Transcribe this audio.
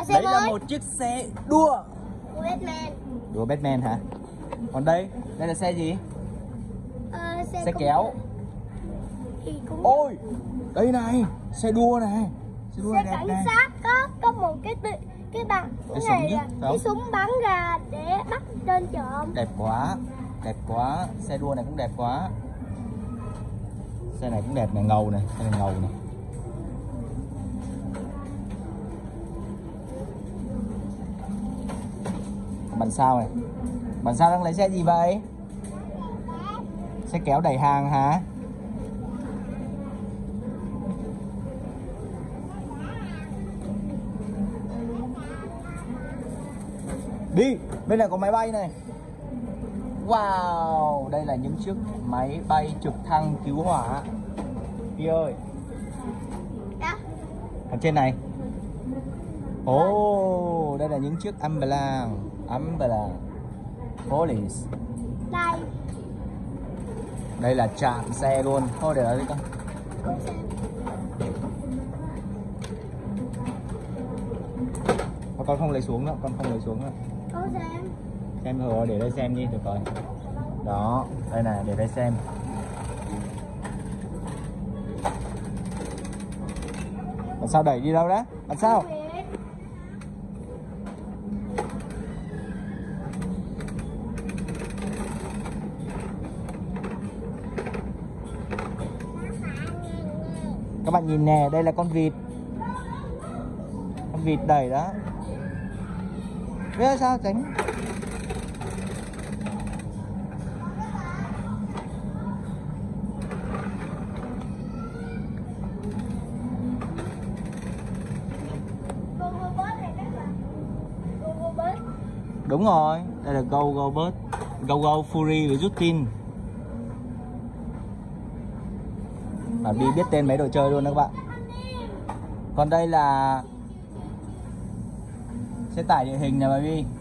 Đấy là một chiếc xe đua của Batman. Đua Batman hả? Còn đây là xe gì? Xe cũng... kéo. Thì cũng... Ôi, đây này, xe đua này. Xe đua này xe đẹp cảnh này. sát có một cái bằng Cái này súng là cái súng bắn ra để bắt tên trộm. Đẹp quá. Đẹp quá. Xe đua này cũng đẹp quá. Xe này cũng đẹp này, ngầu này, xe này ngầu này. Bạn sao này? Bạn sao đang lấy xe gì vậy? Xe kéo đẩy hàng hả? Đi, bên này có máy bay này. Wow, đây là những chiếc máy bay trực thăng cứu hỏa. Đi ơi. Đó. Ở trên này. Ồ, đây là những chiếc ambulance. Police. Đây. Đây là trạm xe luôn. Thôi để đó đi con. Con không lấy xuống nữa, con không lấy xuống nữa. Có xem. Xem rồi, để đây xem đi, được rồi. Đó, đây này, để đây xem. Bạn sao đẩy đi đâu đó? Bạn sao? Các bạn nhìn nè, đây là con vịt. Con vịt đẩy đó. Biết sao tránh. Đúng rồi, đây là Go Bus, Go Fury với Justin. Bạn Bi biết tên mấy đồ chơi luôn đó các bạn. Còn đây là xe tải địa hình nè bà Bi.